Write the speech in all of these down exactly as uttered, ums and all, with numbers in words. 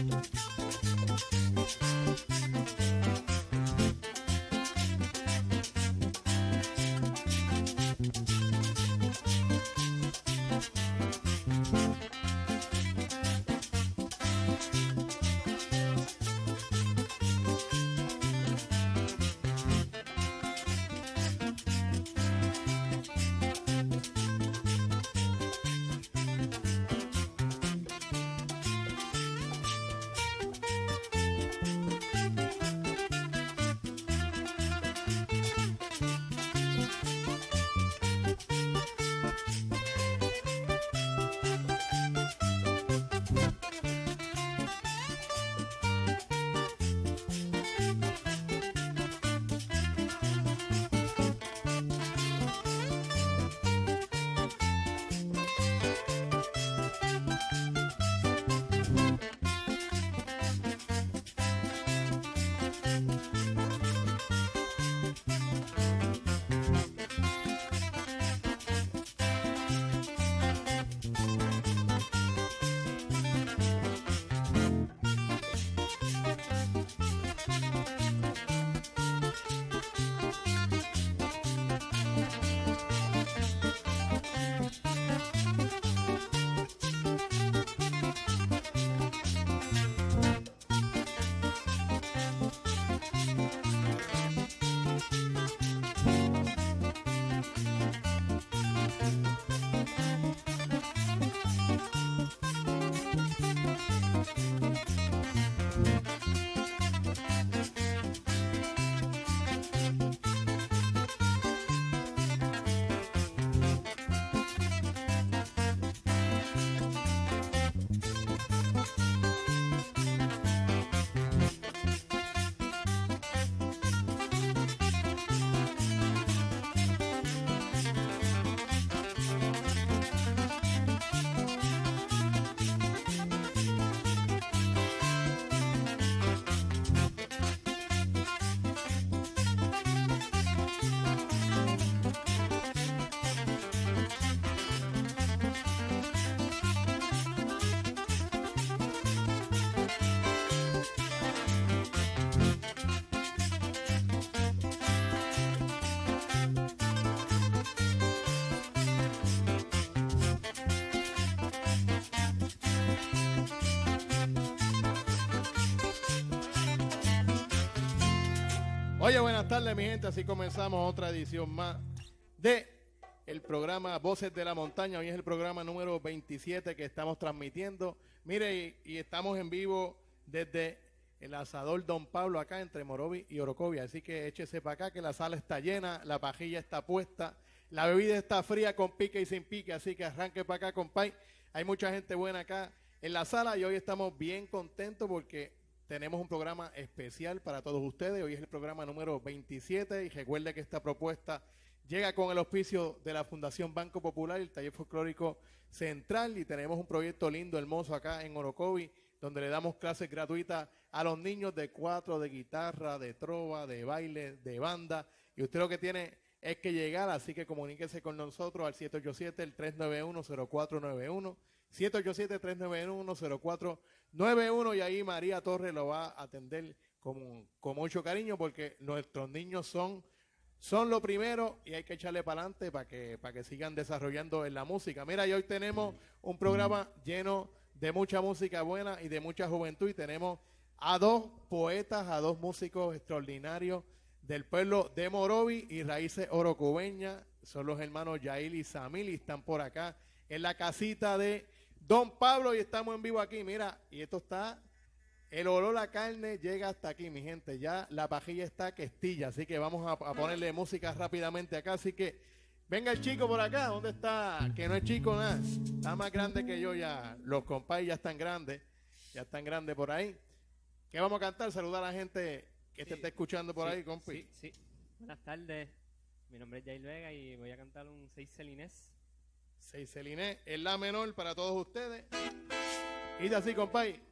Oye, buenas tardes, mi gente. Así comenzamos otra edición más de el programa Voces de la Montaña. Hoy es el programa número veintisiete que estamos transmitiendo. Mire, y, y estamos en vivo desde el asador Don Pablo, acá entre Morovi y Orocovia. Así que échese para acá, que la sala está llena, la pajilla está puesta, la bebida está fría con pique y sin pique. Así que arranque para acá, compay. Hay mucha gente buena acá en la sala y hoy estamos bien contentos porque tenemos un programa especial para todos ustedes. Hoy es el programa número veintisiete y recuerde que esta propuesta llega con el auspicio de la Fundación Banco Popular y el Taller Folclórico Central, y tenemos un proyecto lindo, hermoso acá en Orocovi, donde le damos clases gratuitas a los niños de cuatro, de guitarra, de trova, de baile, de banda, y usted lo que tiene es que llegar, así que comuníquese con nosotros al siete ocho siete, tres nueve uno, cero cuatro nueve uno, siete ocho siete, tres nueve uno, cero cuatro nueve uno, y ahí María Torres lo va a atender con, con mucho cariño, porque nuestros niños son, son lo primero y hay que echarle para adelante para que, para que sigan desarrollando en la música. Mira, y hoy tenemos un programa lleno de mucha música buena y de mucha juventud, y tenemos a dos poetas, a dos músicos extraordinarios del pueblo de Morovi y raíces orocobeñas. Son los hermanos Yail y Samil, y están por acá en la casita de Don Pablo y estamos en vivo aquí. Mira, y esto está, el olor a carne llega hasta aquí, mi gente. Ya la pajilla está que estilla, así que vamos a, a ponerle música rápidamente acá. Así que venga el chico por acá. ¿Dónde está? Que no es chico nada, está más grande que yo ya. Los compás ya están grandes, ya están grandes por ahí. ¿Qué vamos a cantar? Saludar a la gente que sí, te está escuchando por sí, ahí, compi. Sí, sí. Buenas tardes, mi nombre es Yail Vega y voy a cantar un seis celinés. seis celinés, en la menor para todos ustedes. Y de así, compay.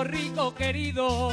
Puerto Rico querido,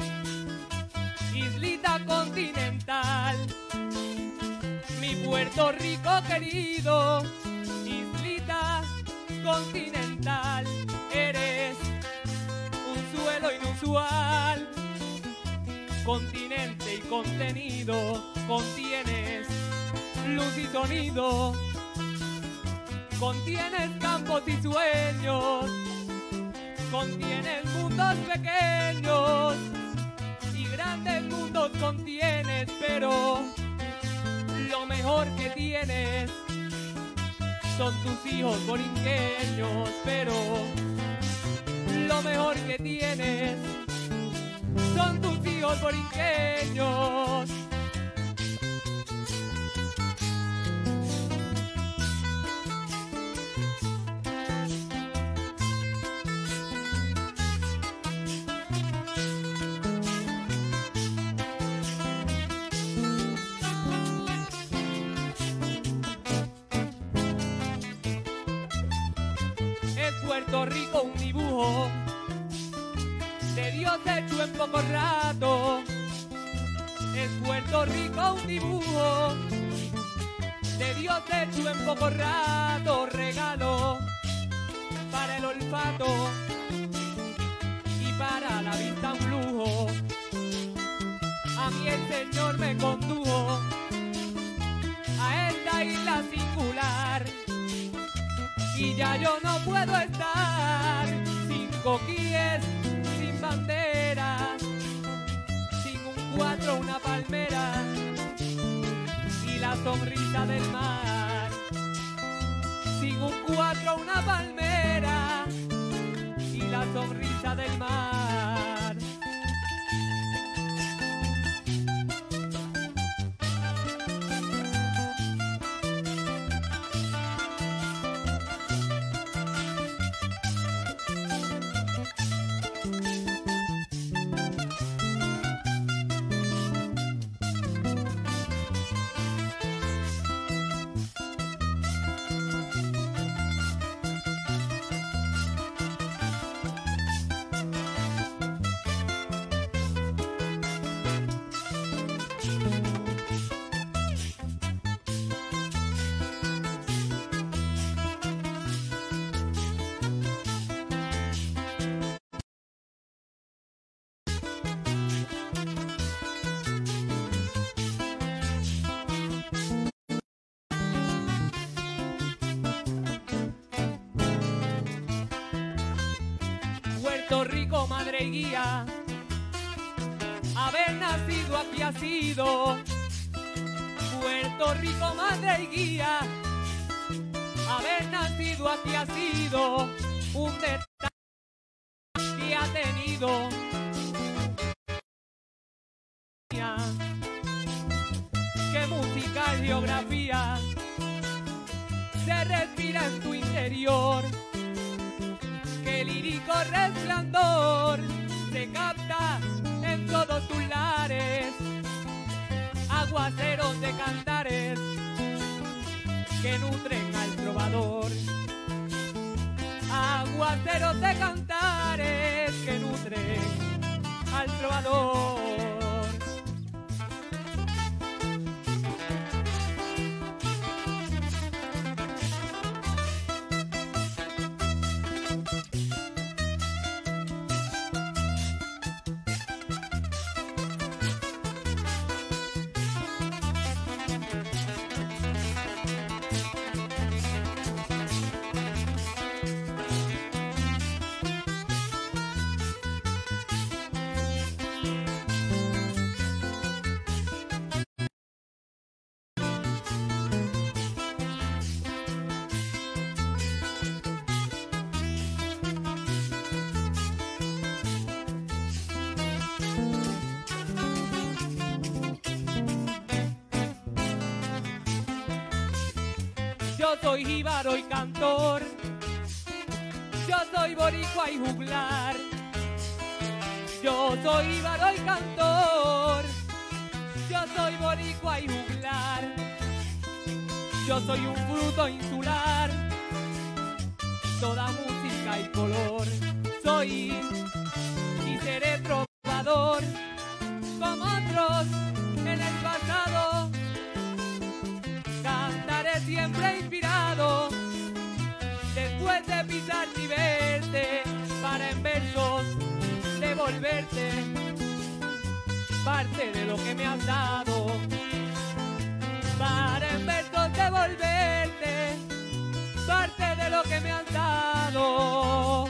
islita continental. Mi Puerto Rico querido, islita continental. Eres un suelo inusual, continente y contenido. Contienes luz y sonido, contienes campos y sueños, contienes mundos pequeños y grandes mundos contienes, pero lo mejor que tienes son tus hijos borinqueños, pero lo mejor que tienes son tus hijos borinqueños. Puerto Rico un dibujo de Dios hecho en poco rato. Es Puerto Rico un dibujo de Dios hecho en poco rato. Regalo para el olfato y para la vista un lujo. A mí el Señor me condujo a esta isla singular. Y ya yo no puedo estar sin coquíes, sin banderas, sin un cuatro, una palmera y la sonrisa del mar. Sin un cuatro, una palmera y la sonrisa del mar. Puerto Rico, madre y guía, haber nacido aquí ha sido. Puerto Rico, madre y guía, haber nacido aquí ha sido un detalle que ha tenido. Que música y geografía se respira en tu interior. Que lírico resplandor se capta en todos tus lares, aguaceros de cantares que nutren al trovador, aguaceros de cantares que nutren al trovador. Yo soy jíbaro y cantor, yo soy boricua y juglar. Yo soy jíbaro y cantor, yo soy boricua y juglar. Yo soy un fruto insular, toda música y color. Soy seré trovador como otros en el pasado. Cantaré siempre inspirado después de pisar y verte, para en versos devolverte parte de lo que me has dado. Para en versos devolverte parte de lo que me has dado.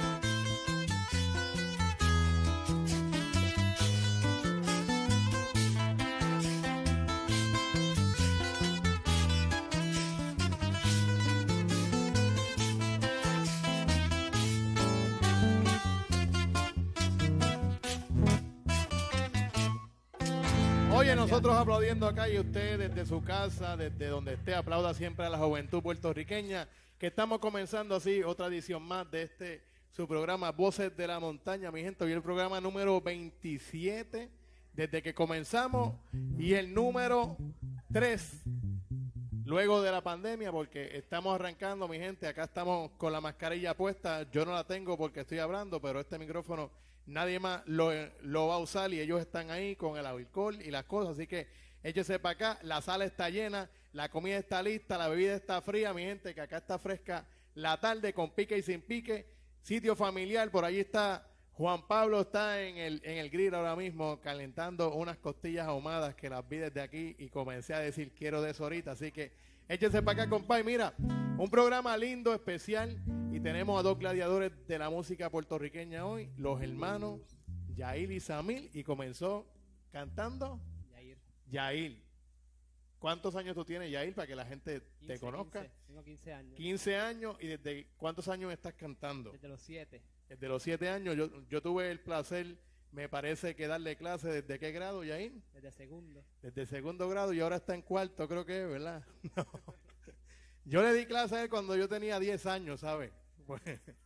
Oye, nosotros aplaudiendo acá y usted desde su casa, desde donde esté, aplauda siempre a la juventud puertorriqueña, que estamos comenzando así otra edición más de este, su programa Voces de la Montaña, mi gente. Hoy el programa número veintisiete, desde que comenzamos, y el número tres, luego de la pandemia, porque estamos arrancando, mi gente. Acá estamos con la mascarilla puesta, yo no la tengo porque estoy hablando, pero este micrófono nadie más lo, lo va a usar y ellos están ahí con el alcohol y las cosas, así que échese para acá, la sala está llena, la comida está lista, la bebida está fría, mi gente, que acá está fresca la tarde con pique y sin pique, sitio familiar, por allí está Juan Pablo, está en el, en el grill ahora mismo calentando unas costillas ahumadas que las vi desde aquí y comencé a decir quiero de eso ahorita, así que échese para acá, compadre. Mira, un programa lindo, especial, y tenemos a dos gladiadores de la música puertorriqueña hoy, los hermanos Yair y Samil, y comenzó cantando Yair. Yair. ¿Cuántos años tú tienes, Yair, para que la gente quince, te conozca? quince, tengo quince años. quince años, ¿y desde cuántos años estás cantando? Desde los siete. Desde los siete años. Yo, yo tuve el placer, me parece, que darle clase. ¿Desde qué grado, Yair? Desde segundo. Desde segundo grado, y ahora está en cuarto, creo que es, ¿verdad? No. Yo le di clase a él cuando yo tenía diez años, ¿sabes? Pues,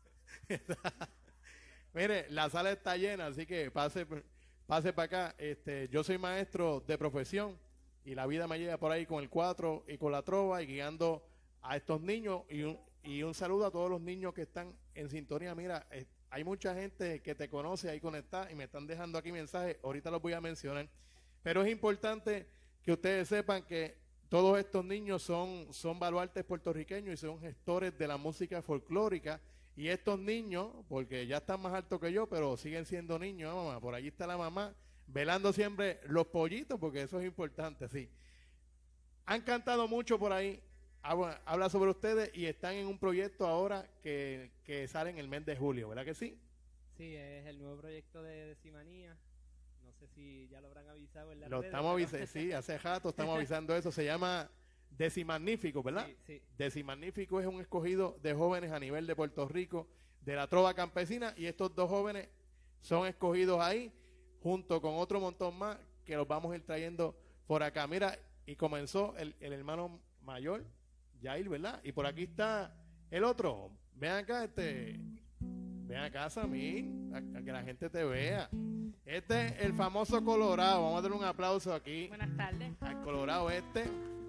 mire, la sala está llena, así que pase, pase para acá. Este, yo soy maestro de profesión y la vida me lleva por ahí con el cuatro y con la trova y guiando a estos niños. Y un, y un saludo a todos los niños que están en sintonía. Mira, eh, hay mucha gente que te conoce ahí conectada y me están dejando aquí mensajes. Ahorita los voy a mencionar. Pero es importante que ustedes sepan que todos estos niños son, son baluartes puertorriqueños y son gestores de la música folclórica. Y estos niños, porque ya están más altos que yo, pero siguen siendo niños, ¿eh, mamá? Por allí está la mamá, velando siempre los pollitos, porque eso es importante, sí. Han cantado mucho por ahí, habla, habla sobre ustedes, y están en un proyecto ahora que, que sale en el mes de julio, ¿verdad que sí? Sí, es el nuevo proyecto de Decimanía. No sé si ya lo habrán avisado en la Lo redes, estamos pero... avisando, sí, hace rato estamos avisando eso. Se llama Decimagnífico, ¿verdad? Sí, sí. Decimagnífico es un escogido de jóvenes a nivel de Puerto Rico, de la trova campesina, y estos dos jóvenes son escogidos ahí, junto con otro montón más, que los vamos a ir trayendo por acá. Mira, y comenzó el, el hermano mayor, Yair, ¿verdad? Y por aquí está el otro. Ven acá, este... Ven acá, Samir, a, a que la gente te vea. Este es el famoso Colorado. Vamos a darle un aplauso aquí. Buenas tardes. Al Colorado este.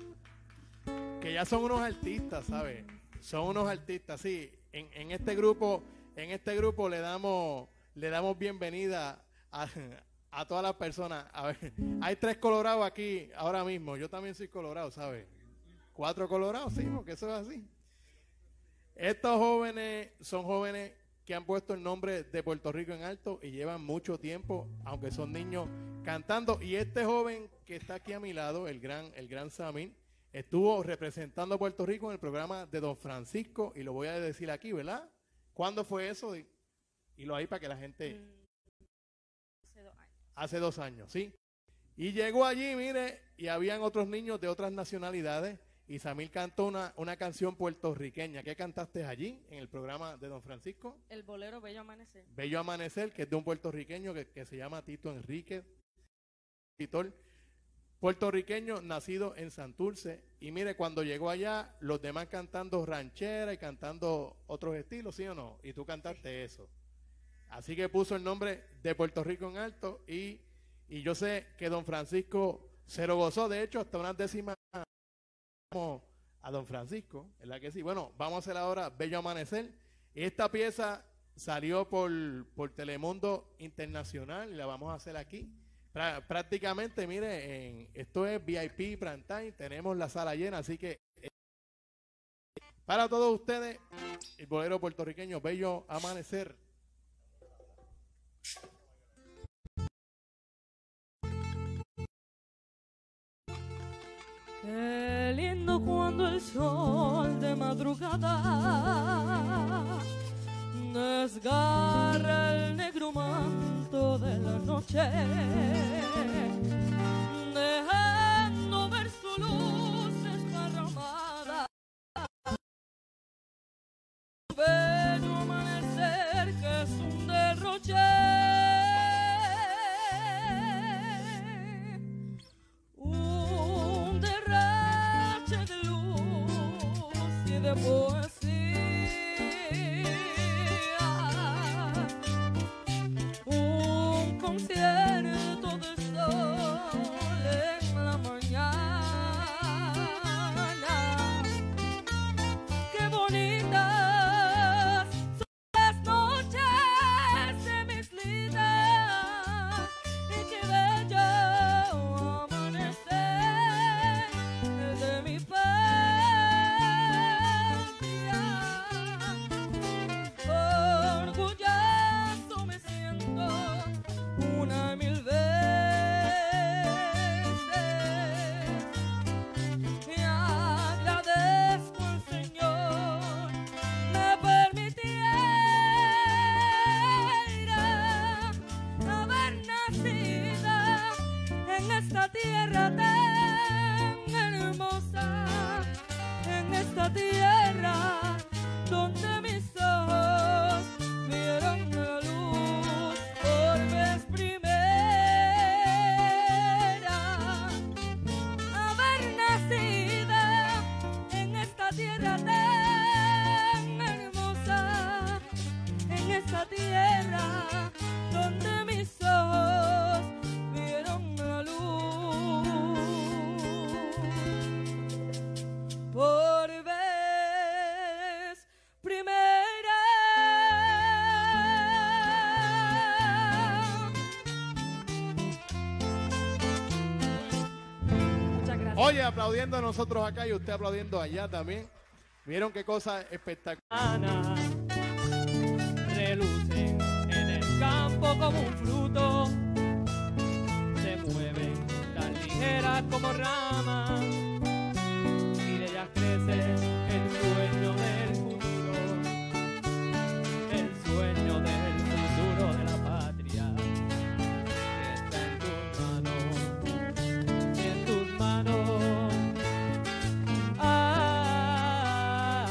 Que ya son unos artistas, ¿sabes? Son unos artistas, sí. En, en este grupo, en este grupo le damos, le damos bienvenida a, a todas las personas. A ver, hay tres Colorados aquí ahora mismo. Yo también soy Colorado, ¿sabes? Cuatro Colorados, sí, porque eso es así. Estos jóvenes son jóvenes que han puesto el nombre de Puerto Rico en alto y llevan mucho tiempo, aunque son niños, cantando. Y este joven que está aquí a mi lado, el gran, el gran Samir, estuvo representando a Puerto Rico en el programa de Don Francisco, y lo voy a decir aquí, ¿verdad? ¿Cuándo fue eso? Y, y lo hay para que la gente... Hace dos años. Hace dos años, ¿sí? Y llegó allí, mire, y habían otros niños de otras nacionalidades, y Samir cantó una, una canción puertorriqueña. ¿Qué cantaste allí en el programa de Don Francisco? El bolero Bello Amanecer. Bello Amanecer, que es de un puertorriqueño que, que se llama Tito Enrique, escritor puertorriqueño nacido en Santurce. Y mire, cuando llegó allá, los demás cantando ranchera y cantando otros estilos, ¿sí o no? Y tú cantaste eso. Así que puso el nombre de Puerto Rico en alto, y, y yo sé que Don Francisco se lo gozó. De hecho, hasta unas décimas a Don Francisco, ¿verdad que sí? Bueno, vamos a hacer ahora Bello Amanecer. Y esta pieza salió por, por Telemundo Internacional y la vamos a hacer aquí. Prá- prácticamente, mire, en, esto es V I P Prime Time, tenemos la sala llena, así que eh, para todos ustedes, el bolero puertorriqueño, Bello Amanecer. Qué lindo cuando el sol de madrugada desgarra el negro manto de la noche, dejando ver su luz desparramada. Bello amanecer que es un derroche, un derroche de luz y de poesía, un concierto de sol en la mañana. Qué bonitas son las noches de mis vidas y qué bello amanecer de mi patria. Orgulloso me siento una mil veces y agradezco al Señor me permitiera haber nacido en esta tierra tan hermosa, en esta tierra donde mis ojos vieron la luz por vez primera. Haber nacido en esta tierra tan hermosa, en esta tierra donde mis ojos vieron la luz por vez primera. Muchas gracias. Oye, aplaudiendo a nosotros acá y usted aplaudiendo allá también. ¿Vieron qué cosa espectacular? Ana, relucen en el campo como un fruto, se mueven tan ligeras como ramas, y de ellas crece el sueño del futuro, el sueño del futuro de la patria, que está en tus manos, en tus manos. Ah,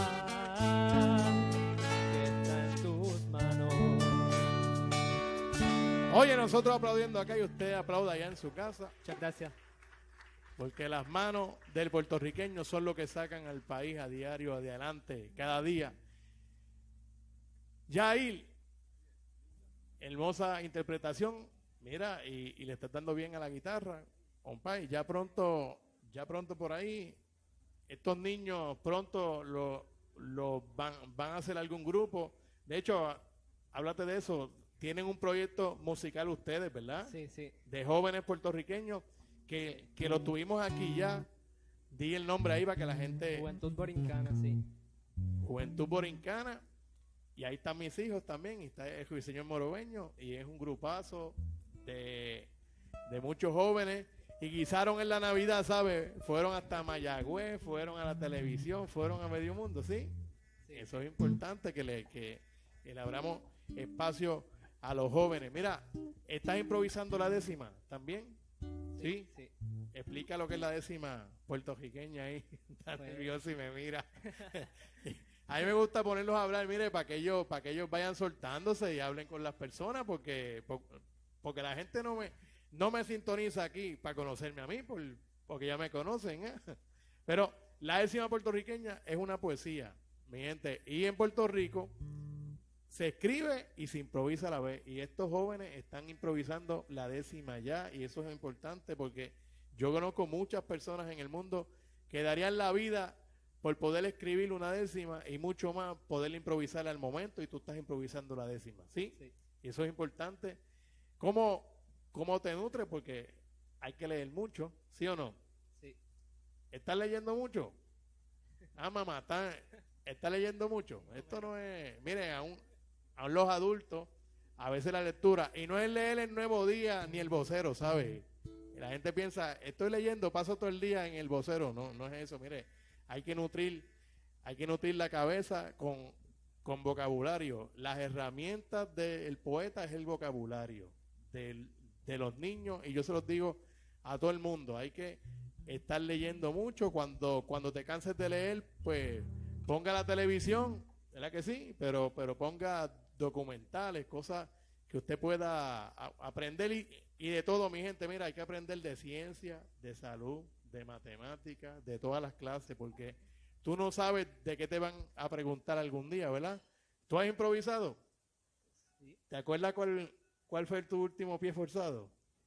que está en tus manos. Oye, nosotros aplaudiendo acá y usted aplauda allá en su casa, Muchas gracias. porque las manos del puertorriqueño son lo que sacan al país a diario, adelante, cada día. Yair, hermosa interpretación, mira, y, y le está dando bien a la guitarra, compadre, ya pronto, ya pronto por ahí, estos niños pronto lo, lo van, van a hacer algún grupo. De hecho, háblate de eso, tienen un proyecto musical ustedes, ¿verdad? Sí, sí. De jóvenes puertorriqueños que, que lo tuvimos aquí ya. Di el nombre ahí para que la gente... Juventud Borincana, sí. Juventud Borincana. Y ahí están mis hijos también. Y está el señor Moroveño. Y es un grupazo de, de muchos jóvenes. Y guisaron en la Navidad, ¿sabes? Fueron hasta Mayagüez, fueron a la televisión, fueron a Medio Mundo, ¿sí? Sí. Eso es importante, que le, que, que le abramos espacio a los jóvenes. Mira, ¿estás improvisando la décima también? ¿Sí? Sí. Explica lo que es la décima puertorriqueña ahí. Está Pues- nervioso y me mira. A mí me gusta ponerlos a hablar, mire, para que ellos, para que ellos vayan soltándose y hablen con las personas, porque, por- porque la gente no me, no me sintoniza aquí para conocerme a mí, por, porque ya me conocen, ¿eh? Pero la décima puertorriqueña es una poesía, mi gente, y en Puerto Rico se escribe y se improvisa a la vez, y estos jóvenes están improvisando la décima ya, y eso es importante porque yo conozco muchas personas en el mundo que darían la vida por poder escribir una décima y mucho más poder improvisar al momento y tú estás improvisando la décima, ¿sí? Sí. Y eso es importante. ¿Cómo, cómo te nutre? Porque hay que leer mucho, ¿sí o no? Sí. ¿Estás leyendo mucho? Ah, mamá, ¿estás está leyendo mucho? Esto no es... Miren, aún, aún los adultos, a veces la lectura, y no es leer el Nuevo Día ni el Vocero, ¿sabes? La gente piensa, estoy leyendo, paso todo el día en el Vocero. No, no es eso, mire. Hay que nutrir, hay que nutrir la cabeza con, con vocabulario. Las herramientas del poeta es el vocabulario del, de los niños, y yo se los digo a todo el mundo. Hay que estar leyendo mucho. Cuando, cuando te canses de leer, pues ponga la televisión, ¿verdad que sí? Pero, pero ponga documentales, cosas que usted pueda a, aprender y, y de todo, mi gente. Mira, hay que aprender de ciencia, de salud, de matemáticas, de todas las clases, porque tú no sabes de qué te van a preguntar algún día, ¿verdad? ¿Tú has improvisado? Sí. ¿Te acuerdas cuál, cuál fue tu último pie forzado?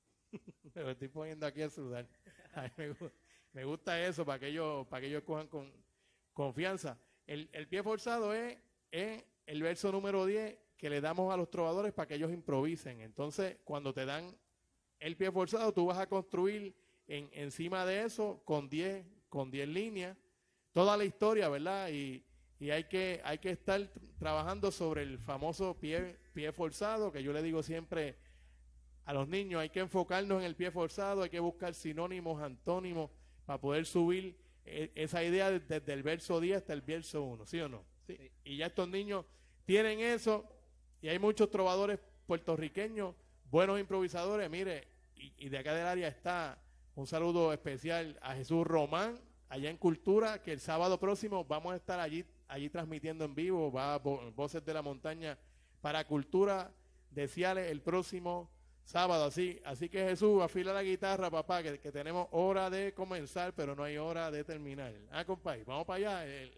Me lo estoy poniendo aquí a sudar. Ay, me, me gusta eso, para que ellos, para que ellos cojan con confianza. El, el pie forzado es, es el verso número diez que le damos a los trovadores para que ellos improvisen. Entonces, cuando te dan el pie forzado, tú vas a construir en, encima de eso con diez con diez líneas toda la historia, ¿verdad? Y, y hay que hay que estar trabajando sobre el famoso pie, pie forzado, que yo le digo siempre a los niños, hay que enfocarnos en el pie forzado, hay que buscar sinónimos, antónimos, para poder subir eh, esa idea desde, desde el verso diez hasta el verso uno, ¿sí o no? ¿Sí? Sí. Y ya estos niños tienen eso, y hay muchos trovadores puertorriqueños, buenos improvisadores. Mire, y, y de acá del área está un saludo especial a Jesús Román, allá en Cultura, que el sábado próximo vamos a estar allí, allí transmitiendo en vivo, va a Voces de la Montaña para Cultura de Ciales el próximo sábado. Así, así que Jesús, afila la guitarra, papá, que, que tenemos hora de comenzar, pero no hay hora de terminar. Ah, compadre, vamos para allá el,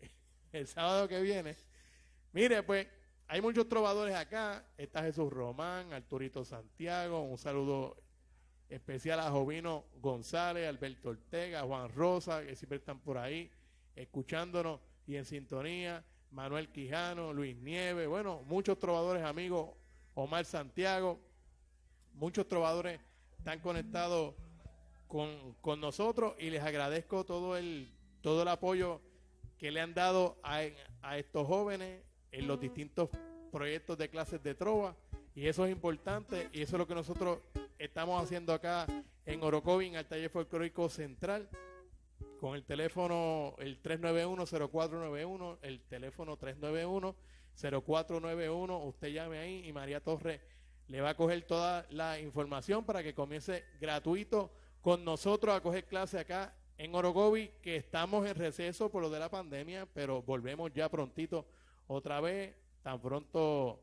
el sábado que viene. Mire, pues, hay muchos trovadores acá. Está Jesús Román, Arturito Santiago, un saludo especial a Jovino González, Alberto Ortega, Juan Rosa, que siempre están por ahí escuchándonos y en sintonía, Manuel Quijano, Luis Nieves, bueno, muchos trovadores amigos, Omar Santiago, muchos trovadores están conectados con, con nosotros, y les agradezco todo el, todo el apoyo que le han dado a, a estos jóvenes en los distintos proyectos de clases de trova, y eso es importante, y eso es lo que nosotros estamos haciendo acá en Orocovis, en el Taller Folclórico Central, con el teléfono el tres nueve uno, cero cuatro nueve uno, el teléfono tres nueve uno, cero cuatro nueve uno, usted llame ahí y María Torres le va a coger toda la información para que comience gratuito con nosotros a coger clase acá en Orocovis, que estamos en receso por lo de la pandemia, pero volvemos ya prontito otra vez, tan pronto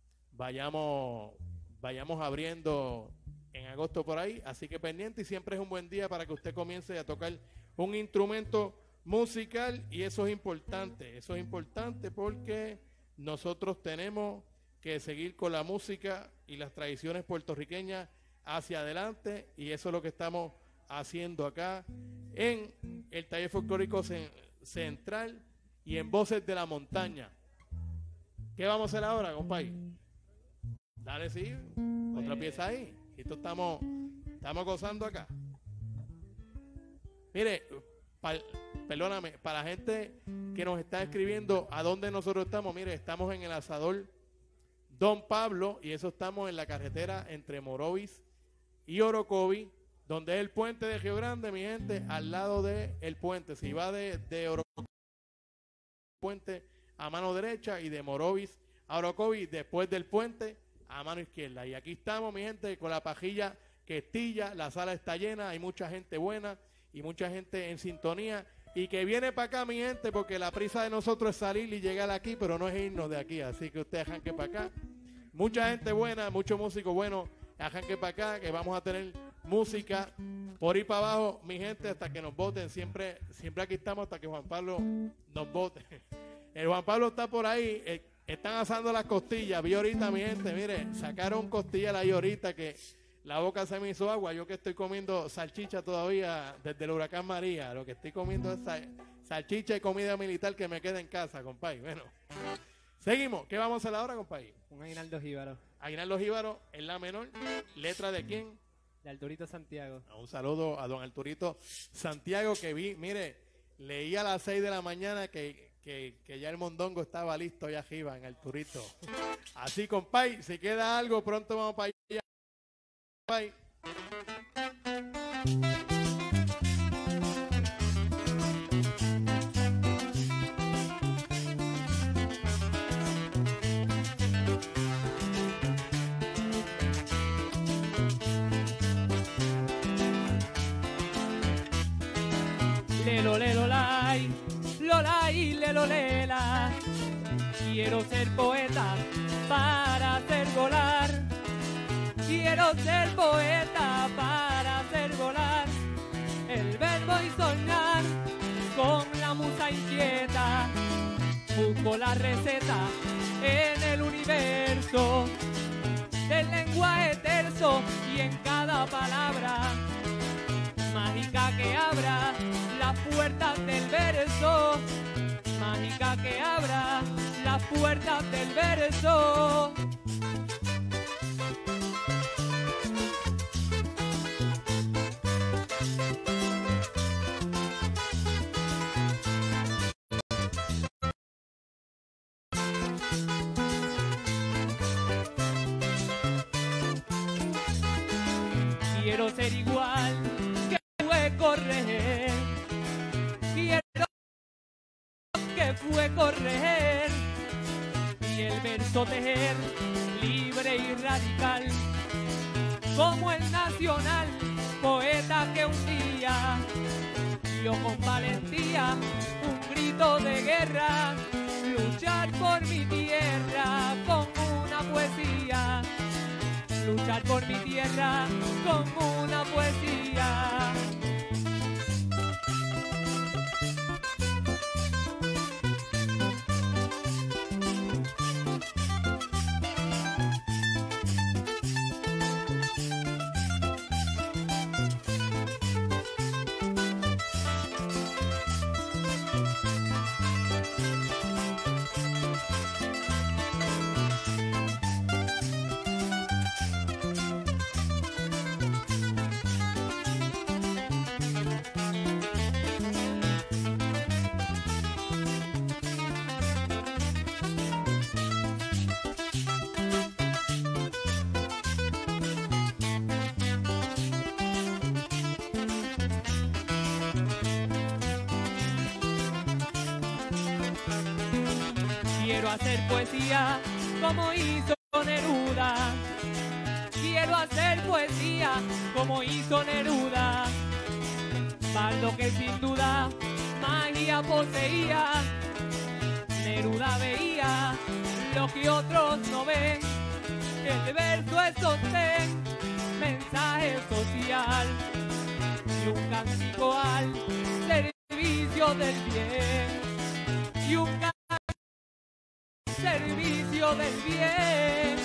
vayamos, vayamos abriendo en agosto por ahí, así que pendiente, y siempre es un buen día para que usted comience a tocar un instrumento musical, y eso es importante, eso es importante porque nosotros tenemos que seguir con la música y las tradiciones puertorriqueñas hacia adelante, y eso es lo que estamos haciendo acá en el Taller Folclórico Central y en Voces de la Montaña. ¿Qué vamos a hacer ahora, compadre? Dale, sí, otra pieza ahí. Esto estamos, estamos gozando acá. Mire, pa, perdóname, para la gente que nos está escribiendo a dónde nosotros estamos, mire, estamos en el asador Don Pablo, y eso estamos en la carretera entre Morovis y Orocovis, donde es el puente de Río Grande, mi gente, al lado del puente. Si va de, de Orocovis, puente a mano derecha, y de Morovis a Orocovis, después del puente, a mano izquierda. Y aquí estamos, mi gente, con la pajilla que estilla, la sala está llena, hay mucha gente buena y mucha gente en sintonía, y que viene para acá, mi gente, porque la prisa de nosotros es salir y llegar aquí, pero no es irnos de aquí, así que ustedes arranquen para acá. Mucha gente buena, muchos músicos buenos, arranquen para acá, que vamos a tener música por ir para abajo, mi gente, hasta que nos voten. Siempre, siempre aquí estamos hasta que Juan Pablo nos vote. El Juan Pablo está por ahí, eh, están asando las costillas. Vi ahorita, mi gente, mire, sacaron costillas ahí ahorita, que La boca se me hizo agua, yo que estoy comiendo salchicha todavía desde el huracán María, lo que estoy comiendo es sal, salchicha y comida militar que me queda en casa, compadre. Bueno, seguimos. ¿Qué vamos a hacer ahora, compadre? Un Aguinaldo Jíbaro. Aguinaldo Jíbaro, en la menor, letra de quién? De Arturito Santiago. Un saludo a don Arturito Santiago que vi, mire, leí a las seis de la mañana que, que, que ya el mondongo estaba listo allá arriba en Arturito. Así, compadre, si queda algo, pronto vamos para allá. Bye. Lelo, lelo, lai, lo lai, lelo, lela. Quiero ser poeta para hacer volar. Quiero ser poeta para hacer volar el verbo y soñar con la musa inquieta. Busco la receta en el universo del lenguaje terso y en cada palabra mágica que abra las puertas del verso. Mágica que abra las puertas del verso. Quiero ser igual que fue correr. Quiero que fue correr. Y el verso tejer libre y radical. Como el nacional poeta que un día dio con valentía un grito de guerra. Luchar por mi tierra con una poesía. Luchar por mi tierra con una poesía. Quiero hacer poesía como hizo Neruda. Quiero hacer poesía como hizo Neruda. Bardo que sin duda magia poseía. Neruda veía lo que otros no ven. El verso es sostén, mensaje social y un cántico al servicio del bien. Y un servicio del bien.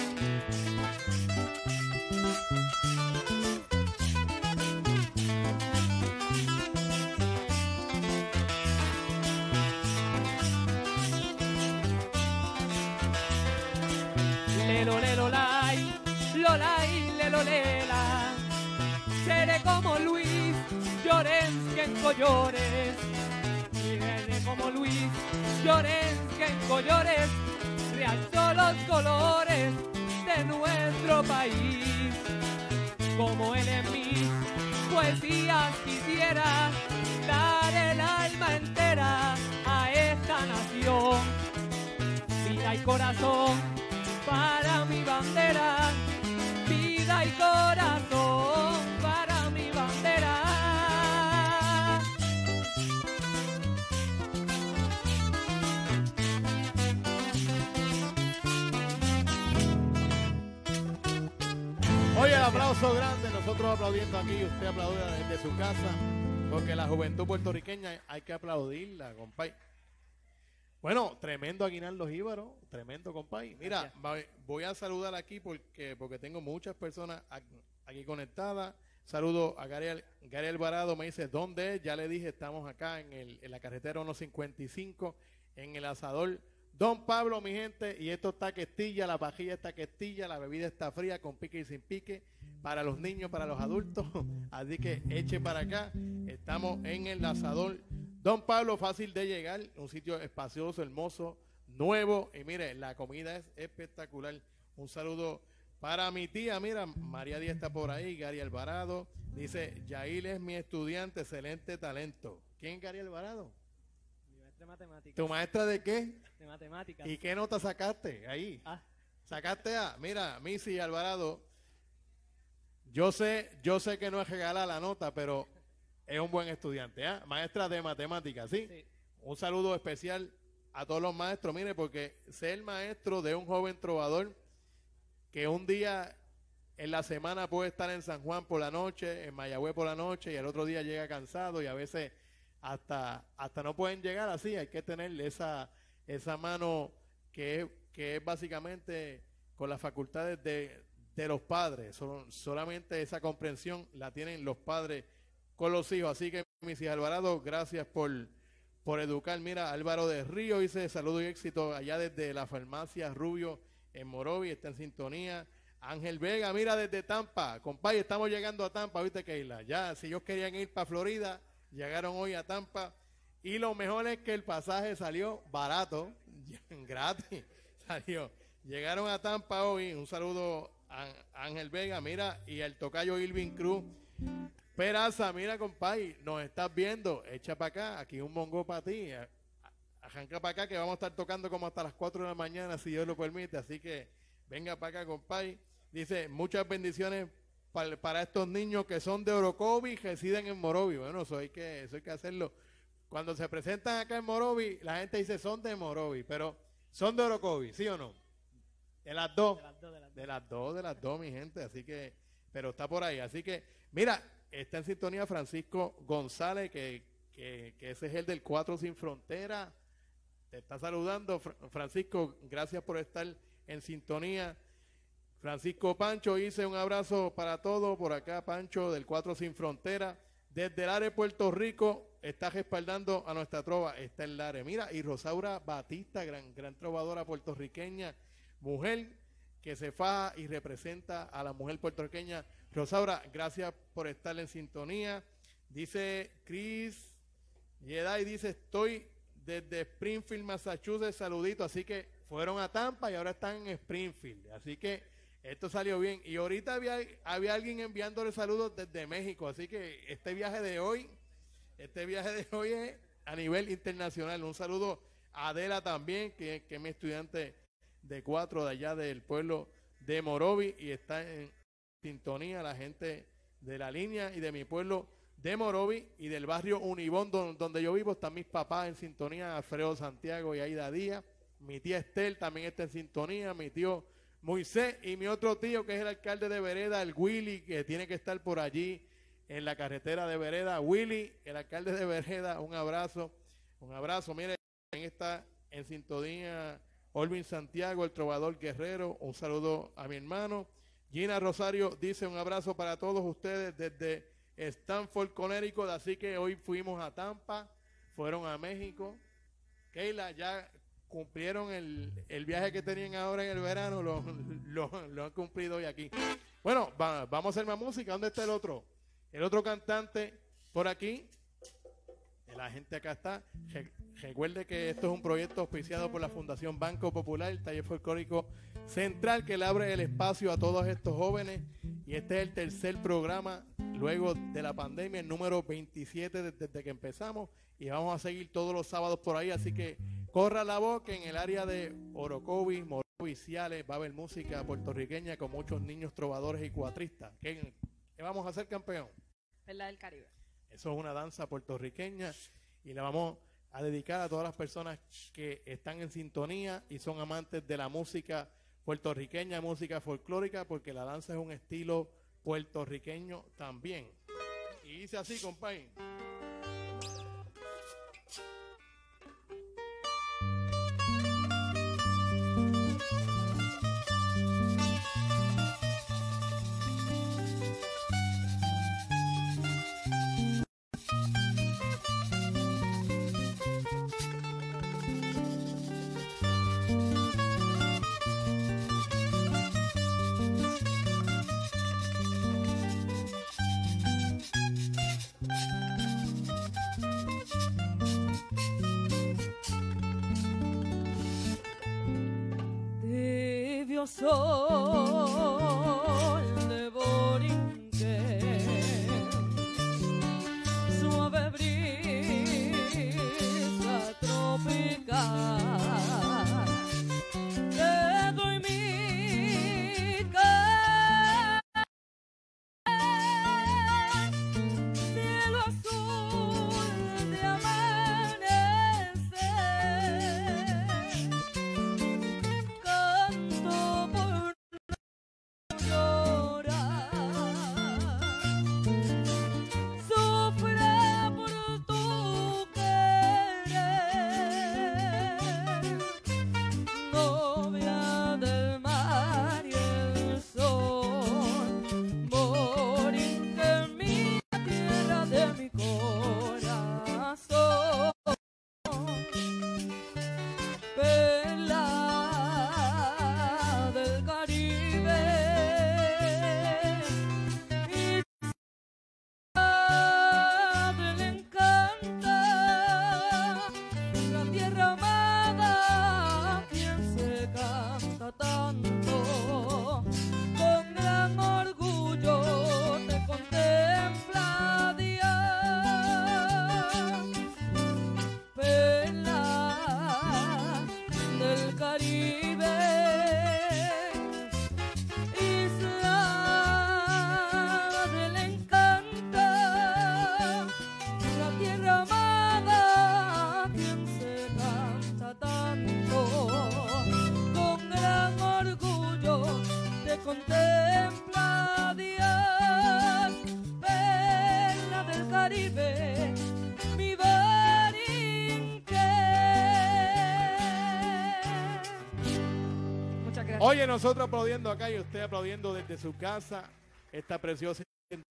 Lelo, lelo, lai, lo lai, lelo, lela. Seré como Luis Llorens que en Collores. Seré como Luis Llorens que en Collores realzó los colores de nuestro país. Como él en mis poesías quisiera dar el alma entera a esta nación. Vida y corazón para mi bandera. Vida y corazón para mi bandera. Oye, el aplauso grande, nosotros aplaudiendo aquí y usted aplaude desde su casa, porque la juventud puertorriqueña hay que aplaudirla, compadre. Bueno, tremendo Aguinaldo Jíbaro, tremendo, compadre. Mira, va- voy a saludar aquí porque porque tengo muchas personas. aquí conectada. Saludo a Gary, Gary Alvarado, me dice, ¿dónde es? Ya le dije, estamos acá en, el, en la carretera uno cincuenta y cinco, en el asador Don Pablo, mi gente, y esto está questilla, la pajilla está questilla, la bebida está fría, con pique y sin pique, para los niños, para los adultos, así que eche para acá, estamos en el asador Don Pablo, fácil de llegar, un sitio espacioso, hermoso, nuevo, y mire, la comida es espectacular. Un saludo para mi tía, mira, María Díaz está por ahí, Gary Alvarado, dice, Yail es mi estudiante, excelente talento. ¿Quién es Gary Alvarado? Mi maestra de matemáticas. ¿Tu maestra de qué? De matemáticas. ¿Y qué nota sacaste ahí? Ah. Sacaste A. Mira, Missy Alvarado, yo sé, yo sé que no es regalar la nota, pero es un buen estudiante, ¿eh? Maestra de matemáticas, ¿sí? Sí. Un saludo especial a todos los maestros, mire, porque ser maestro de un joven trovador que un día en la semana puede estar en San Juan por la noche, en Mayagüez por la noche, y el otro día llega cansado y a veces hasta, hasta no pueden llegar así, hay que tener esa, esa mano que es, que es básicamente con las facultades de, de los padres, Sol, solamente esa comprensión la tienen los padres con los hijos, así que mis hijos Alvarado, gracias por, por educar. Mira, Álvaro de Río dice saludo y éxito allá desde la farmacia Rubio en Morovi, está en sintonía. Ángel Vega, mira desde Tampa, compadre, estamos llegando a Tampa, viste Keila, ya si ellos querían ir para Florida, llegaron hoy a Tampa, y lo mejor es que el pasaje salió barato, gratis, salió, llegaron a Tampa hoy, un saludo a Ángel Vega, mira, y al tocayo Irving Cruz, Peraza, mira compadre, nos estás viendo, echa para acá, aquí un mongo para ti, arranca para acá que vamos a estar tocando como hasta las cuatro de la mañana, si Dios lo permite, así que venga para acá compadre. Dice, muchas bendiciones para, para estos niños que son de Orocovi y residen en Morovi. Bueno, eso hay, que, eso hay que hacerlo. Cuando se presentan acá en Morovi, la gente dice son de Morovi, pero son de Orocovi, ¿sí o no? De las dos. De las dos, de las dos. De las dos, de las dos, mi gente. Así que, pero está por ahí. Así que, mira, está en sintonía Francisco González, que, que, que ese es el del Cuatro Sin Frontera. Te está saludando, Francisco. Gracias por estar en sintonía. Francisco Pancho dice un abrazo para todos por acá, Pancho del Cuatro Sin Frontera, desde el área de Puerto Rico, está respaldando a nuestra trova, está el área. Mira, y Rosaura Batista, gran, gran trovadora puertorriqueña, mujer que se faja y representa a la mujer puertorriqueña. Rosaura, gracias por estar en sintonía. Dice Chris Jedi, dice, estoy desde Springfield, Massachusetts, saludito, así que fueron a Tampa y ahora están en Springfield, así que esto salió bien. Y ahorita había, había alguien enviándole saludos desde México, así que este viaje de hoy, este viaje de hoy es a nivel internacional. Un saludo a Adela también, que, que es mi estudiante de cuatro de allá del pueblo de Morovi y está en sintonía la gente de la línea y de mi pueblo de Morovi y del barrio Unibón, donde, donde yo vivo, están mis papás en sintonía, Alfredo Santiago y Aida Díaz. Mi tía Estel también está en sintonía, mi tío Moisés y mi otro tío que es el alcalde de Vereda, el Willy, que tiene que estar por allí en la carretera de Vereda. Willy, el alcalde de Vereda, un abrazo, un abrazo. Mire, también está en sintonía Olvin Santiago, el trovador guerrero, un saludo a mi hermano. Gina Rosario dice un abrazo para todos ustedes desde Stanford, Connecticut, así que hoy fuimos a Tampa, fueron a México. Keila, ya cumplieron el, el viaje que tenían ahora en el verano, lo, lo, lo han cumplido hoy aquí. Bueno, va, vamos a hacer más música. ¿Dónde está el otro? El otro cantante por aquí. La gente acá está. Re, recuerde que esto es un proyecto auspiciado por la Fundación Banco Popular, el Taller Folclórico Central, que le abre el espacio a todos estos jóvenes. Y este es el tercer programa luego de la pandemia, el número veintisiete desde, desde que empezamos. Y vamos a seguir todos los sábados por ahí, así que corra la voz que en el área de Orocovi, Morovi, Ciales, va a haber música puertorriqueña con muchos niños trovadores y cuatristas. ¿Qué, qué vamos a hacer, campeón? Perla del Caribe. Eso es una danza puertorriqueña y la vamos a dedicar a todas las personas que están en sintonía y son amantes de la música puertorriqueña, música folclórica, porque la danza es un estilo puertorriqueño también. Y dice así, compadre. rubio sol de Borinquen, suave brisa tropical, te doy mi cielo azul de amanecer, canto por llorar, sufre por tu querer, novia del mar y el sol, Borinquen, mi tierra de mi corazón, perla del Caribe, isla le encanta la tierra amada, quien se canta tanto, con gran orgullo te contempla Dios, perla del Caribe, isla del encanto, la tierra amada, quien se canta tanto, con gran orgullo te contempla Dios, perla del Caribe, mi Borinquen. Muchas gracias. Oye, nosotros aplaudiendo acá y usted aplaudiendo desde su casa esta preciosa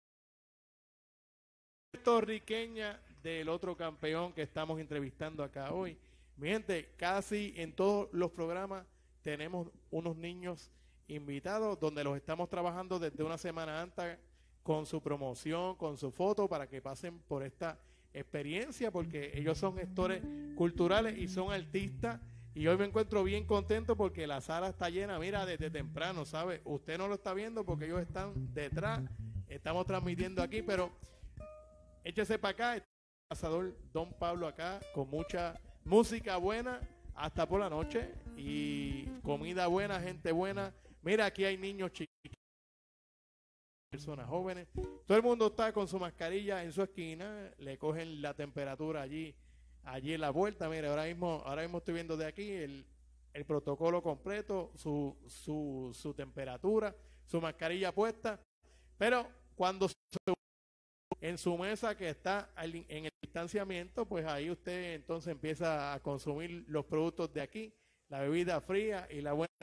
puertorriqueña del otro campeón que estamos entrevistando acá hoy. Mi gente, casi en todos los programas tenemos unos niños invitados donde los estamos trabajando desde una semana antes con su promoción, con su foto, para que pasen por esta experiencia, porque ellos son gestores culturales y son artistas. Y hoy me encuentro bien contento porque la sala está llena, mira, desde temprano, ¿sabe? Usted no lo está viendo porque ellos están detrás, estamos transmitiendo aquí, pero échese para acá, está el pasador Don Pablo acá, con mucha música buena hasta por la noche, y comida buena, gente buena. Mira, aquí hay niños chiquitos, personas jóvenes, todo el mundo está con su mascarilla en su esquina, le cogen la temperatura allí, allí en la vuelta. Mira, ahora mismo, ahora mismo estoy viendo de aquí el, el protocolo completo, su, su, su temperatura, su mascarilla puesta, pero cuando se en su mesa que está al- en el distanciamiento, pues ahí usted entonces empieza a consumir los productos de aquí, la bebida fría y la buena.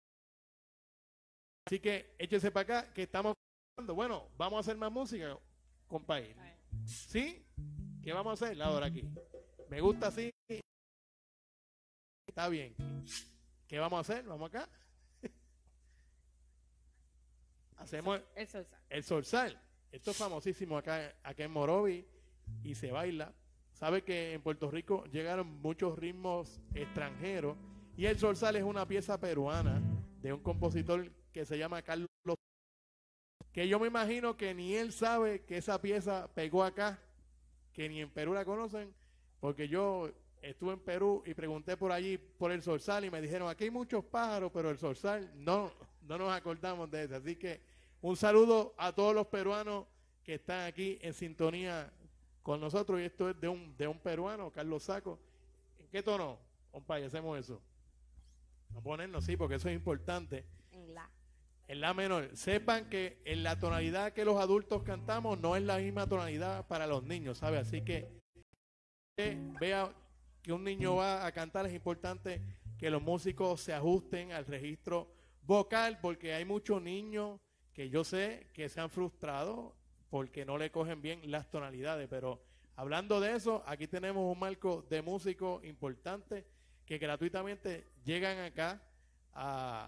Así que échese para acá, que estamos. Bueno, vamos a hacer más música, compadre. ¿Sí? ¿Qué vamos a hacer? La hora aquí. Me gusta así. Está bien. ¿Qué vamos a hacer? Vamos acá. Hacemos El salsa. el zorzal. Esto es famosísimo acá, acá en Morovi y se baila. Sabe que en Puerto Rico llegaron muchos ritmos extranjeros y el zorzal es una pieza peruana de un compositor que se llama Carlos, que yo me imagino que ni él sabe que esa pieza pegó acá, que ni en Perú la conocen, porque yo estuve en Perú y pregunté por allí por el zorzal y me dijeron, aquí hay muchos pájaros, pero el zorzal no, no nos acordamos de eso. Así que un saludo a todos los peruanos que están aquí en sintonía con nosotros, y esto es de un, de un peruano, Carlos Saco. ¿En qué tono, compadre, hacemos eso? Vamos a ponernos, sí, porque eso es importante. En la. En la menor. Sepan que en la tonalidad que los adultos cantamos no es la misma tonalidad para los niños, ¿sabe? Así que eh, vea que un niño va a cantar, es importante que los músicos se ajusten al registro vocal, porque hay muchos niños que yo sé que se han frustrado porque no le cogen bien las tonalidades, pero hablando de eso, aquí tenemos un marco de músicos importantes que gratuitamente llegan acá a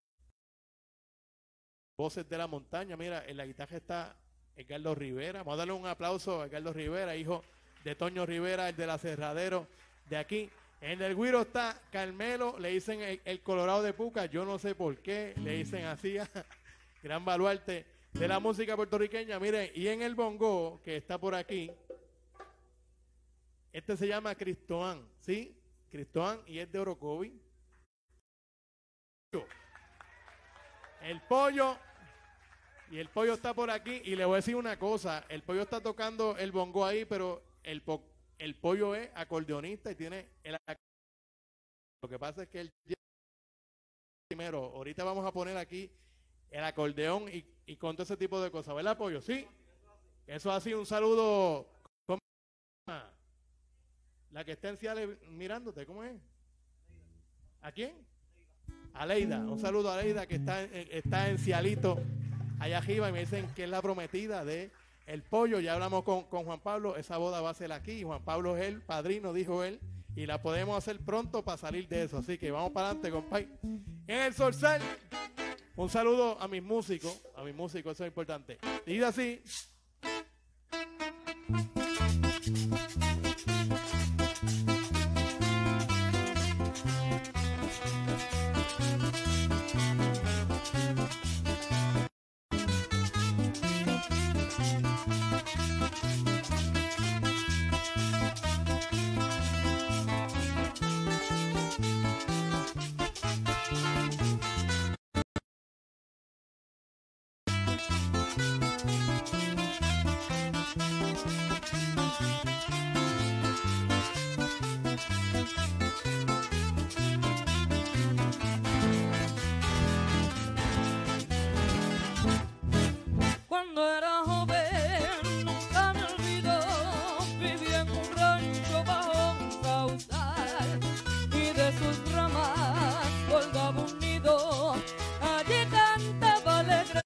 Voces de la Montaña. Mira, en la guitarra está Edgardo Rivera. Vamos a darle un aplauso a Edgardo Rivera, hijo de Toño Rivera, el del aserradero de aquí. En el güiro está Carmelo, le dicen el, el Colorado de Puca, yo no sé por qué, le dicen así, gran baluarte de la música puertorriqueña. Miren, y en el bongo, que está por aquí, este se llama Cristoán, ¿sí? Cristoán, y es de Orocovi. El pollo, y el pollo está por aquí, y le voy a decir una cosa, el pollo está tocando el bongo ahí, pero el, po, el pollo es acordeonista y tiene el lo que pasa es que él primero, ahorita vamos a poner aquí el acordeón y, y con todo ese tipo de cosas, ¿verdad, pollo? Sí, eso ha sido un saludo. ¿Cómo? La que está en Ciales mirándote, ¿cómo es? ¿A quién? A Leida, un saludo a Leida que está, está en Cialito, allá arriba, y me dicen que es la prometida de el pollo. Ya hablamos con, con Juan Pablo, esa boda va a ser aquí, Juan Pablo es el padrino, dijo él, y la podemos hacer pronto para salir de eso, así que vamos para adelante, compadre. En el Zorzal, un saludo a mis músicos, a mis músicos, eso es importante. Dice así. Cuando era joven nunca me olvidó, viví en un rancho bajo un sausal y de sus ramas colgaba un nido, allí cantaba alegre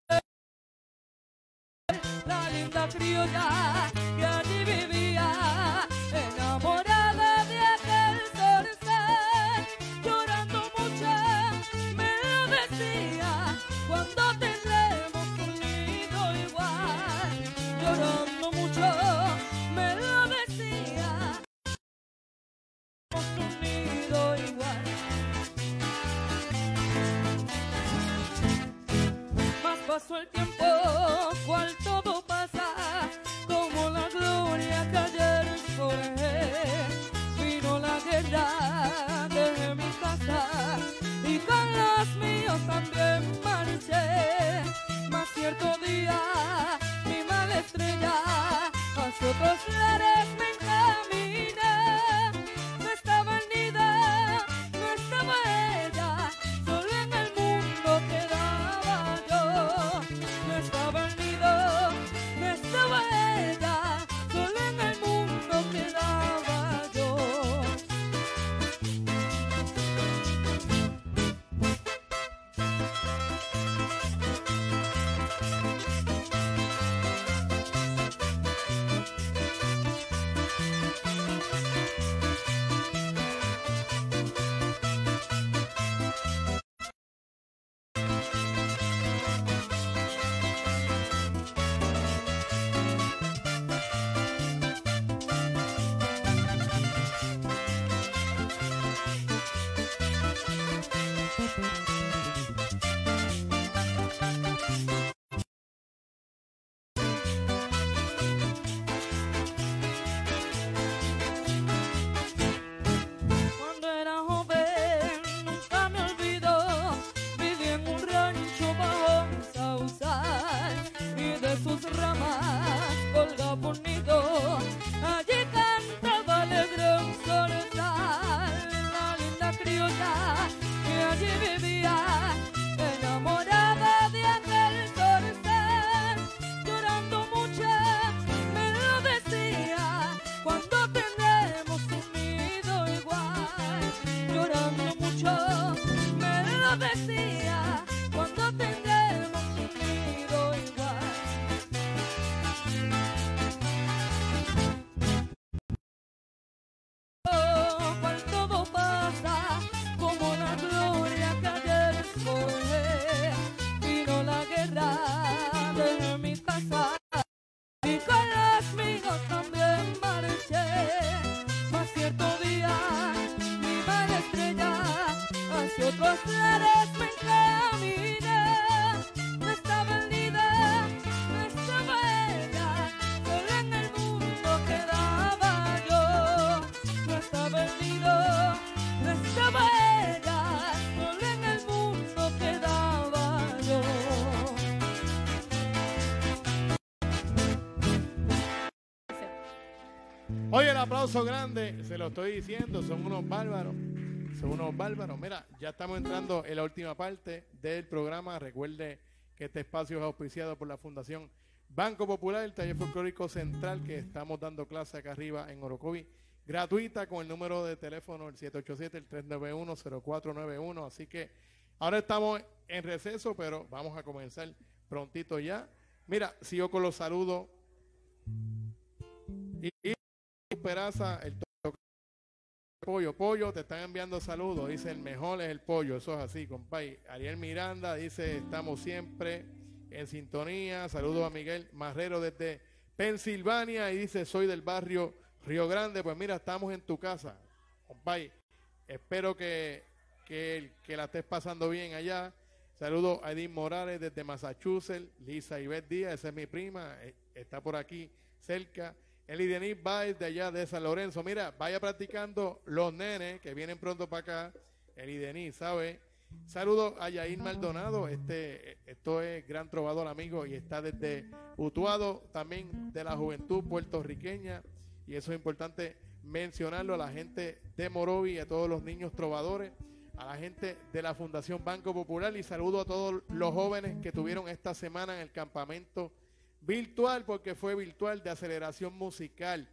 la linda criolla que allí vivía, enamorada de aquel zorzal, llorando mucho me lo decía, cuando tendremos un nido igual, llorando mucho me lo decía, un nido igual. Más pasó el tiempo, cual todo pasa, como la gloria que ayer forjé. Vino la guerra, dejé mi casa y con los míos también marché. Mas cierto día mi mala estrella hacia otros lares me encaminé. No estaba Nida, no estaba ella, solo en el mundo quedaba yo. Oye, el aplauso grande, se lo estoy diciendo, son unos bárbaros, son unos bárbaros. Mira, ya estamos entrando en la última parte del programa. Recuerde que este espacio es auspiciado por la Fundación Banco Popular, el Taller Folclórico Central, que estamos dando clase acá arriba en Orocovi, gratuita, con el número de teléfono el siete ocho siete, el tres nueve uno, cero cuatro nueve uno. Así que ahora estamos en receso, pero vamos a comenzar prontito ya. Mira, sigo con los saludos. Y, y Peraza, el pollo, pollo, te están enviando saludos. Dice, el mejor es el pollo. Eso es así, compadre. Ariel Miranda dice, estamos siempre en sintonía. Saludos a Miguel Marrero desde Pensilvania y dice, soy del barrio Río Grande. Pues mira, estamos en tu casa, compadre. Espero que, que, que la estés pasando bien allá. Saludos a Edith Morales desde Massachusetts. Lisa Ivette Díaz, esa es mi prima, está por aquí cerca. Eli Denis Baez de allá de San Lorenzo. Mira, vaya practicando los nenes que vienen pronto para acá. Eli Denis, ¿sabe? Saludos a Yair Maldonado. Este, esto es gran trovador, amigo, y está desde Utuado, también de la juventud puertorriqueña. Y eso es importante mencionarlo, a la gente de Morovi, a todos los niños trovadores, a la gente de la Fundación Banco Popular, y saludo a todos los jóvenes que tuvieron esta semana en el campamento virtual, porque fue virtual, de aceleración musical.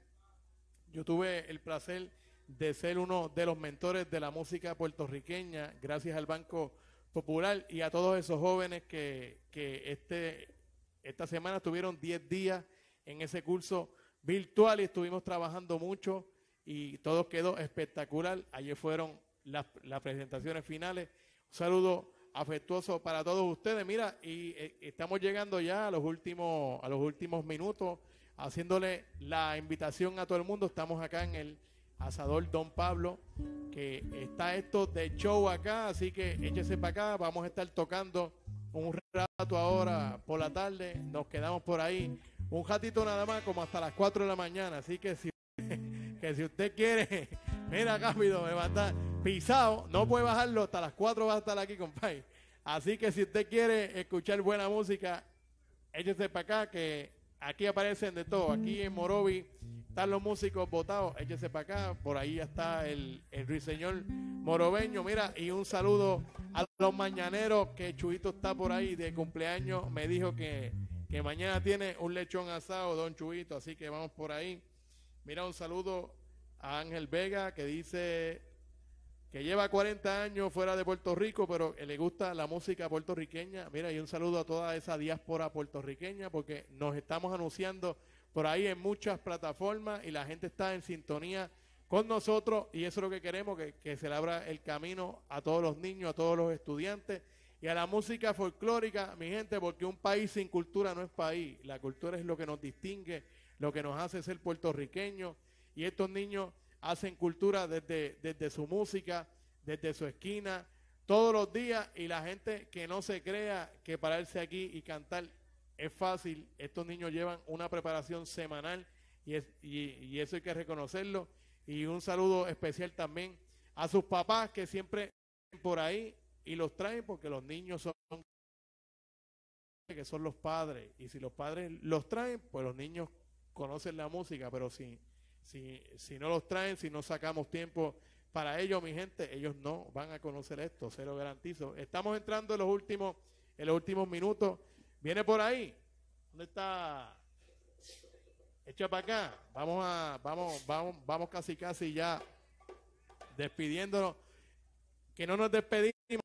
Yo tuve el placer de ser uno de los mentores de la música puertorriqueña, gracias al Banco Popular y a todos esos jóvenes que, que este, esta semana estuvieron diez días en ese curso virtual y estuvimos trabajando mucho y todo quedó espectacular. Ayer fueron las, las presentaciones finales. Un saludo afectuoso para todos ustedes. Mira, y eh, estamos llegando ya a los últimos a los últimos minutos, haciéndole la invitación a todo el mundo. Estamos acá en el Asador Don Pablo, que está esto de show acá, así que échese para acá. Vamos a estar tocando un rato ahora por la tarde, nos quedamos por ahí un ratito nada más, como hasta las cuatro de la mañana, así que si, que si usted quiere, mira rápido, me va a estar pisado, no puede bajarlo, hasta las cuatro va a estar aquí, compadre. Así que si usted quiere escuchar buena música, échese para acá, que aquí aparecen de todo. Aquí en Morovi están los músicos votados, échese para acá. Por ahí ya está el, el ruiseñor morobeño. Mira, y un saludo a los mañaneros, que Chuito está por ahí de cumpleaños. Me dijo que, que mañana tiene un lechón asado, don Chuito, así que vamos por ahí. Mira, un saludo a Ángel Vega, que dice que lleva cuarenta años fuera de Puerto Rico, pero le gusta la música puertorriqueña. Mira, y un saludo a toda esa diáspora puertorriqueña, porque nos estamos anunciando por ahí en muchas plataformas y la gente está en sintonía con nosotros, y eso es lo que queremos, que, que se le abra el camino a todos los niños, a todos los estudiantes y a la música folclórica, mi gente, porque un país sin cultura no es país. La cultura es lo que nos distingue, lo que nos hace ser puertorriqueños, y estos niños hacen cultura desde, desde su música, desde su esquina, todos los días, y la gente que no se crea que pararse aquí y cantar es fácil. Estos niños llevan una preparación semanal y, es, y, y eso hay que reconocerlo. Y un saludo especial también a sus papás, que siempre por ahí y los traen, porque los niños son que son los padres, y si los padres los traen, pues los niños conocen la música, pero si Si, si no los traen, si no sacamos tiempo para ellos, mi gente, ellos no van a conocer esto, se lo garantizo. Estamos entrando en los últimos, en los últimos minutos. Viene por ahí. ¿Dónde está? Echa para acá. Vamos a, vamos, vamos, vamos casi casi ya despidiéndonos. Que no nos despedimos.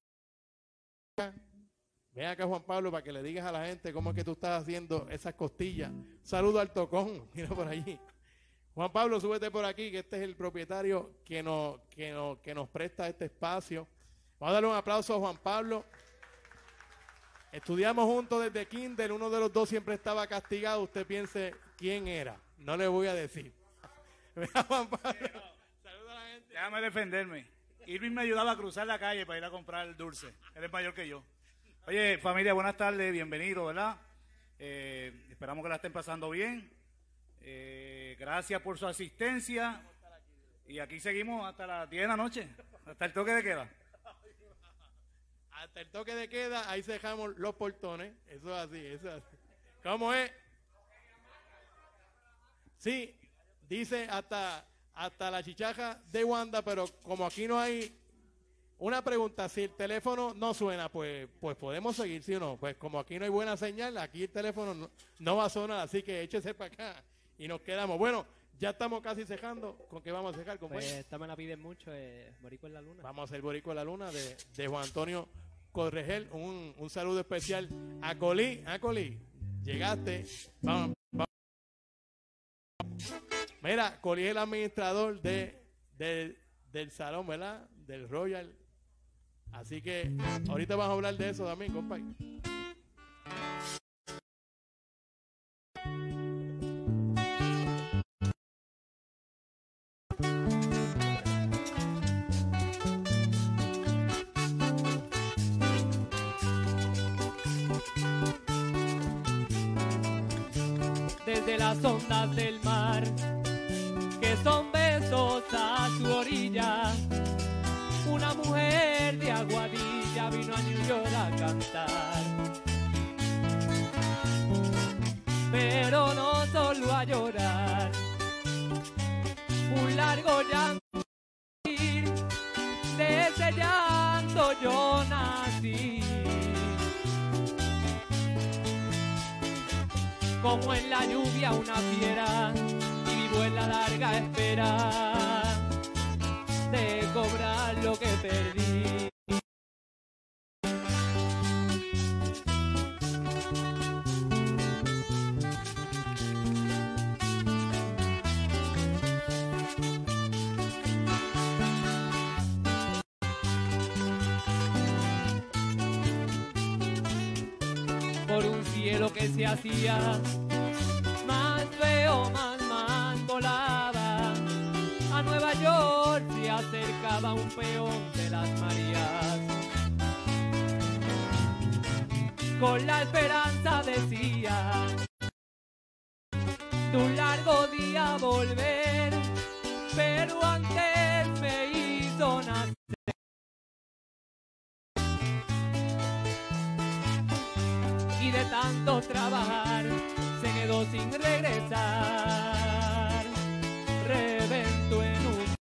Ven acá, Juan Pablo, para que le digas a la gente cómo es que tú estás haciendo esas costillas. Un saludo al Tocón, mira por allí. Juan Pablo, súbete por aquí, que este es el propietario que nos, que nos, que nos presta este espacio. Vamos a darle un aplauso a Juan Pablo. Estudiamos juntos desde kinder, uno de los dos siempre estaba castigado. Usted piense quién era, no le voy a decir. Mira, Juan Pablo. Saluda a la gente. Déjame defenderme. Irving me ayudaba a cruzar la calle para ir a comprar el dulce. Él es mayor que yo. Oye, familia, buenas tardes, bienvenidos, ¿verdad? Eh, esperamos que la estén pasando bien. Eh, gracias por su asistencia. Y aquí seguimos hasta las diez de la noche, hasta el toque de queda. Hasta el toque de queda, ahí dejamos los portones. Eso es así, eso es así. ¿Cómo es? Sí, dice hasta, hasta la chichaja de Wanda, pero como aquí no hay una pregunta, si el teléfono no suena, pues, pues podemos seguir, ¿sí o no? Pues como aquí no hay buena señal, aquí el teléfono no, no va a sonar, así que échese para acá y nos quedamos. Bueno, ya estamos casi cejando. ¿Con qué vamos a cejar, compañero? Pues esta me la piden mucho, eh, Boricua en la Luna. Vamos a hacer Boricua en la Luna de, de Juan Antonio Corregel. Un, un saludo especial a Colí. A Colí, llegaste. Vamos, vamos. Mira, Colí es el administrador de, de, del salón, ¿verdad? Del Royal. Así que ahorita vamos a hablar de eso también, compadre. Desde las ondas del mar, que son besos a su orilla, una mujer de Aguadilla vino a New York a cantar. Pero no solo a llorar, un largo llanto, de ese llanto yo nací. Como en la lluvia una fiera, y vivo en la larga espera de cobrar lo que perdí. Por un cielo que se hacía más feo, más, más volaba. A Nueva York se acercaba un peón de las Marías. Con la esperanza decía de un largo día volver, pero antes me hizo nacer. Y de tanto trabajar se quedó sin regresar.